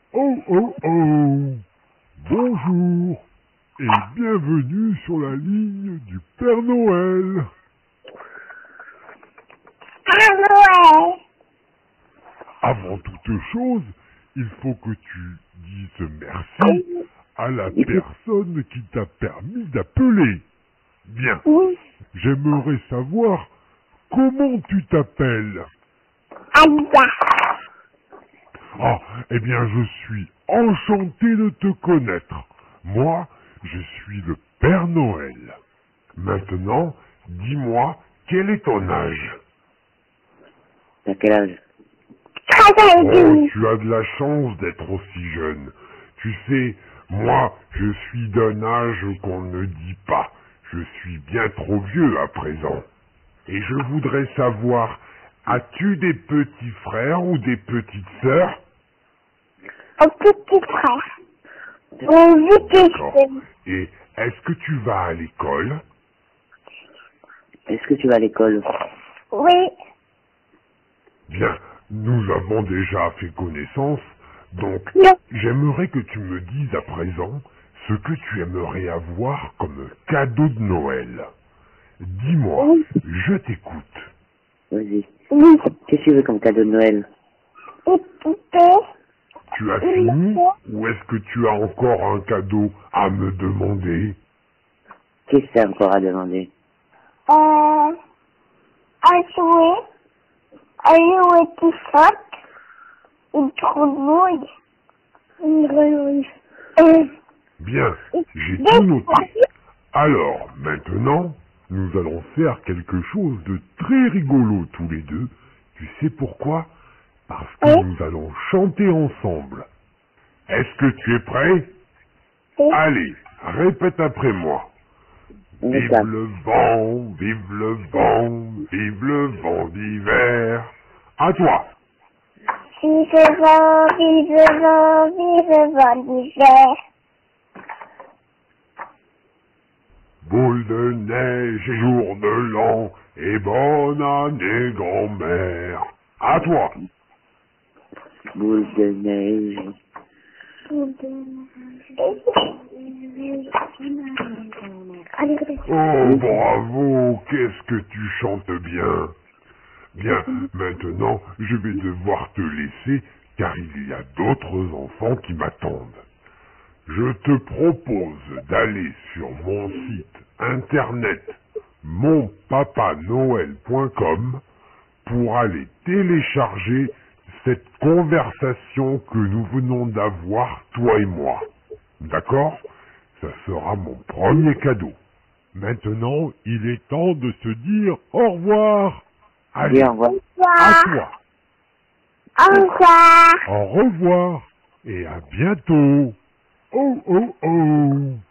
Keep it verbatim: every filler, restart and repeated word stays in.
Oh oh oh! Bonjour et bienvenue sur la ligne du Père Noël. Père Noël. Avant toute chose, il faut que tu dises merci à la personne qui t'a permis d'appeler. Bien, Oui. j'aimerais savoir comment tu t'appelles. Alia. Ah, eh bien, je suis enchanté de te connaître. Moi, je suis le Père Noël. Maintenant, dis-moi, quel est ton âge? T'as quel âge? Trois ans et Oh, demi. tu as de la chance d'être aussi jeune. Tu sais, moi, je suis d'un âge qu'on ne dit pas. Je suis bien trop vieux à présent. Et je voudrais savoir, as-tu des petits frères ou des petites sœurs? Un petit frère. Mon petit D'accord. frère. Et est-ce que tu vas à l'école? Est-ce que tu vas à l'école? Oui. Bien, nous avons déjà fait connaissance, donc Non. j'aimerais que tu me dises à présent ce que tu aimerais avoir comme cadeau de Noël. Dis-moi, Oui. je t'écoute. Vas-y. Oui. Qu'est-ce que tu veux comme cadeau de Noël? Une poupée. Tu as Une fini moto. ou est-ce que tu as encore un cadeau à me demander? Qu'est-ce que t'as encore à demander? Euh, un jouet. Un jouet qui saute. Une grenouille. Une grenouille. Euh, Bien, j'ai des tout noté. poils. Alors, maintenant, nous allons faire quelque chose de très rigolo tous les deux. Tu sais pourquoi? Parce que Oui. nous allons chanter ensemble. Est-ce que tu es prêt? Oui. Allez, répète après moi. On est Vive quatre. le vent, vive le vent, vive le vent d'hiver. À toi. Vive le vent, vive le vent, vive le vent d'hiver. Boule de neige et jour de l'an, et bonne année grand-mère. À toi. Boule de neige. Allez, répète. Oh, bravo, qu'est-ce que tu chantes bien. Bien, maintenant, je vais devoir te laisser, car il y a d'autres enfants qui m'attendent. Je te propose d'aller sur mon site internet mon papa noël point com pour aller télécharger cette conversation que nous venons d'avoir, toi et moi. D'accord? Ça sera mon premier cadeau. Maintenant, il est temps de se dire au revoir. Allez, Dis au revoir. à toi. Au revoir. Au revoir et à bientôt. Oh oh oh.